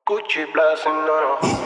Gucci blessing, no, no.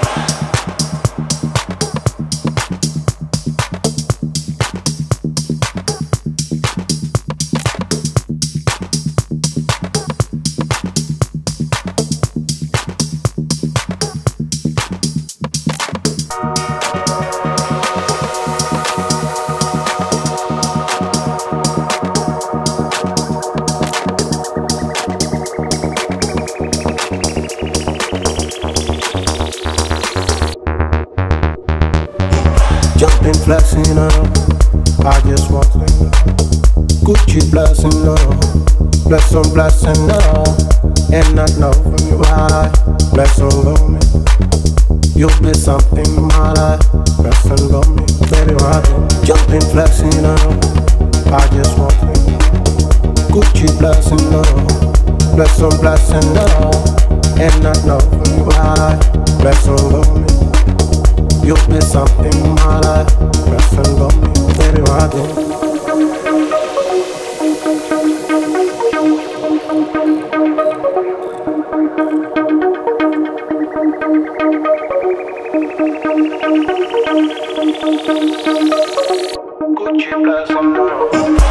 Jumping, flexing, no, I just want to Gucci blessing, no, bless on blessing, no, and I know why, bless on me. You'll be something in my life, bless on me, baby, why? Jumping, flexing, no, I just want to Gucci blessing, no, bless on blessing, no, and I know why, bless on me. You'll be something in my life, pressing on me, baby, why do? Gucci blessing, no.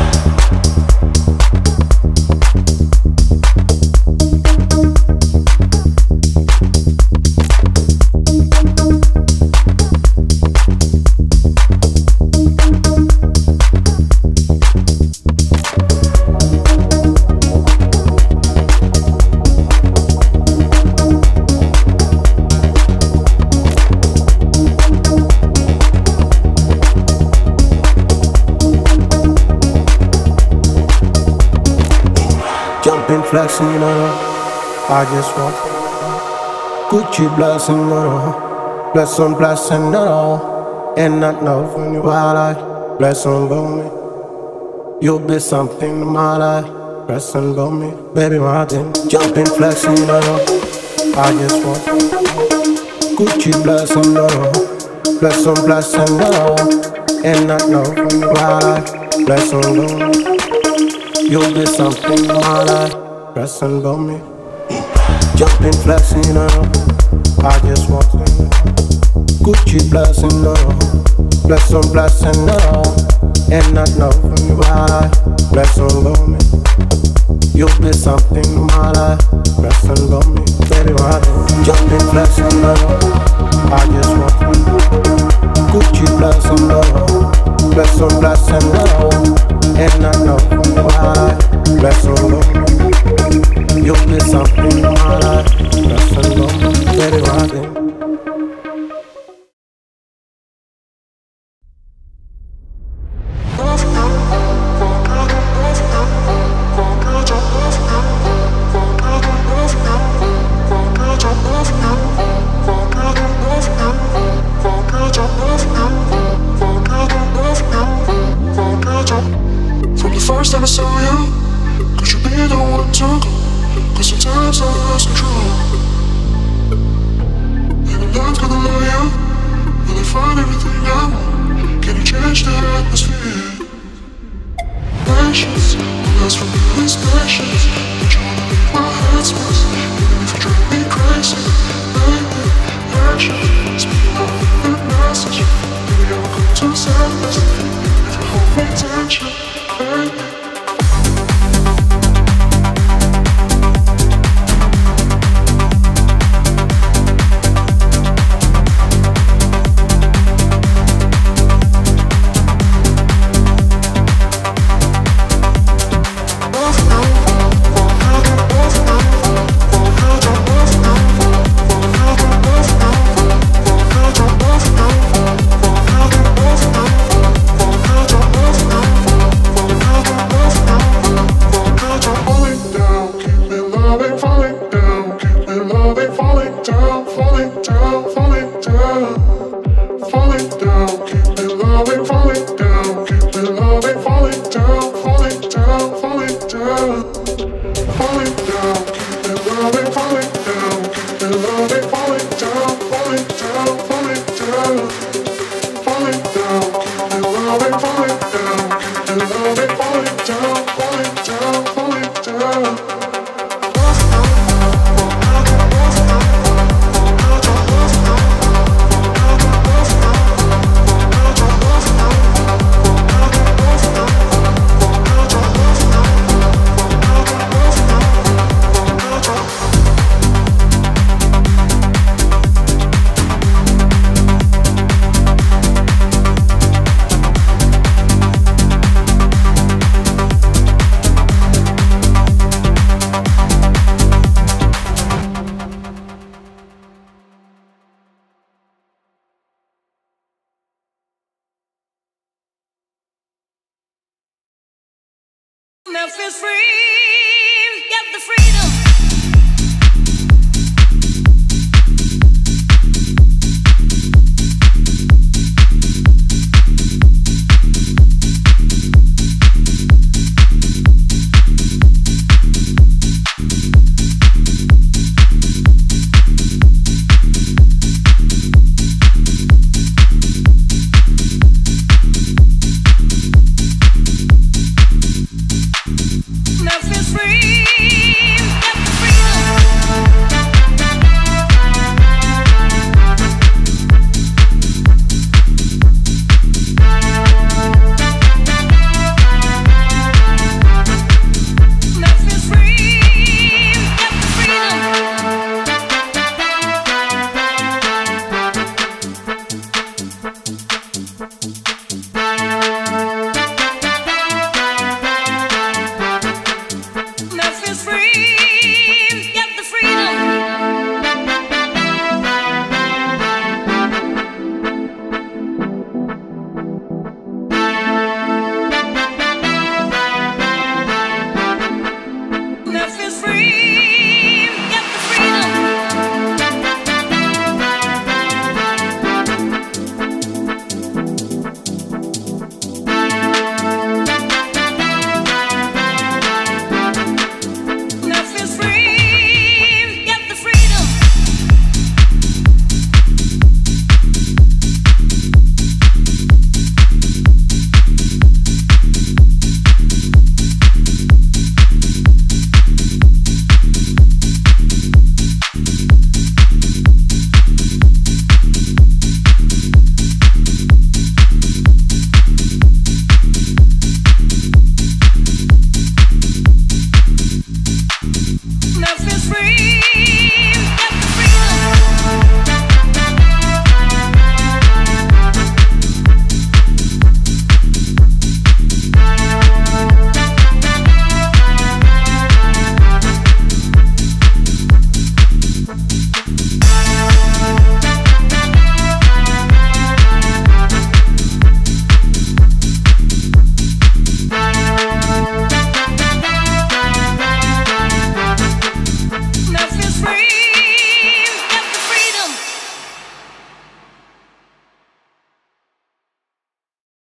Jumping, flexing, I just want Gucci blessing, bless on blessing, and I know why I bless on me. You'll be something in my life, bless on me, baby, my thing. Jumping, flexing, I just want Gucci blessing, bless on blessing, and I know why I bless on me. You'll be something in my life, pressing on me. Jumping, flexing, I just want Gucci blessing, bless on blessing, and I know why, bless on me. You'll be something in my life, pressing on me, baby, why? Jumping, flexing, I just want Gucci blessing, bless on blessing, and I know why, bless on me. You'll be something in my life, bless on me, baby, why? From the first time I saw you, could you be the one to go? Cause sometimes I lost control. And I'm not gonna lie you, will I find everything I want? Can you change the atmosphere? Patience, will last from this patience. But you wanna make my head space, even if you drive me crazy. Baby, action, speak out the message. Maybe I'll go to sadness, even if you hold me tension. Baby, falling down. now feels free. Get the freedom.